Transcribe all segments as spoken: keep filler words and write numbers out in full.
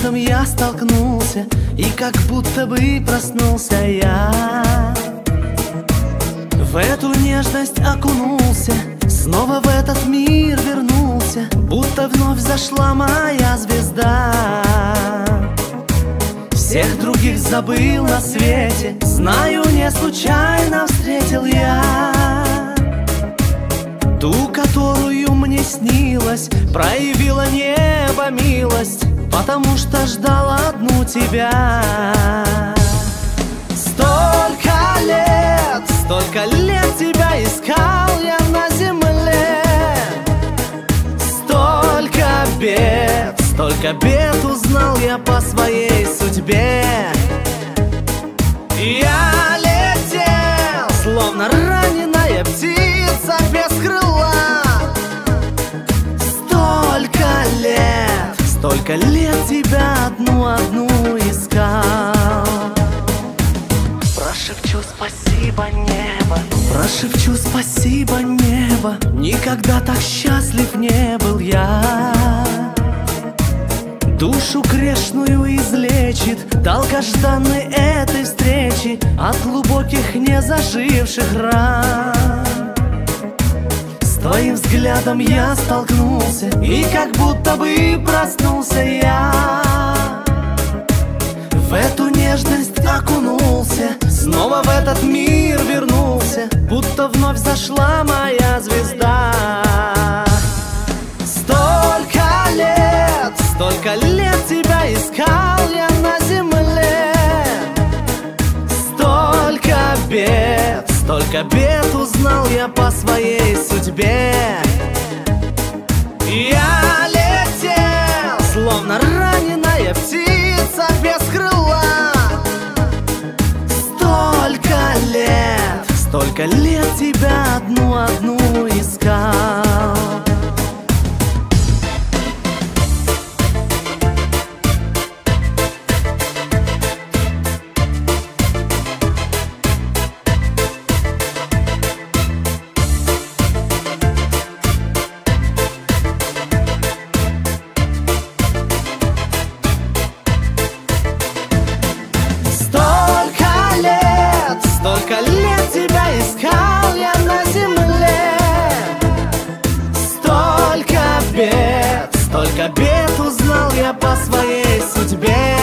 взглядом я столкнулся, и как будто бы проснулся я. В эту нежность окунулся, снова в этот мир вернулся, будто вновь зашла моя звезда. Всех других забыл на свете, знаю, не случайно встретил я ту, которую мне снилось, проявила небо милость, потому что ждал одну тебя. Столько лет, столько лет тебя искал я на земле, столько бед, столько бед узнал я по своей судьбе. Я летел, словно раненая птица без крыла. Столько лет, столько лет тебя одну-одну искал. Прошепчу спасибо, небо, прошепчу спасибо, небо, никогда так счастлив не был я. Душу грешную излечит долгожданной этой встречи от глубоких незаживших ран. С твоим взглядом я столкнулся, и как будто бы проснулся я. В эту нежность окунулся, снова в этот мир вернулся, будто вновь зашла моя звезда. Столько лет, столько лет тебя искал я на земле, столько бед, столько бед узнал я по своей судьбе. Я летел, словно раненая птица без крыла. Столько лет, столько лет тебя одну-одну искал. Столько лет тебя искал я на земле, столько бед, столько бед узнал я по своей судьбе.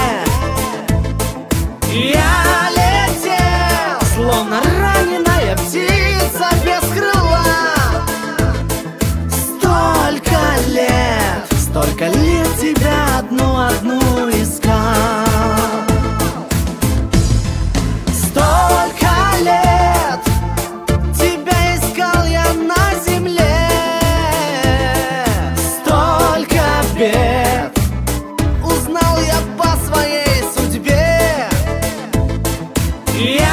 Я летел, словно раненая птица без крыла. Столько лет, столько лет тебя одну-одну искал. Столько лет тебя искал я на земле, столько бед узнал я по своей судьбе. Я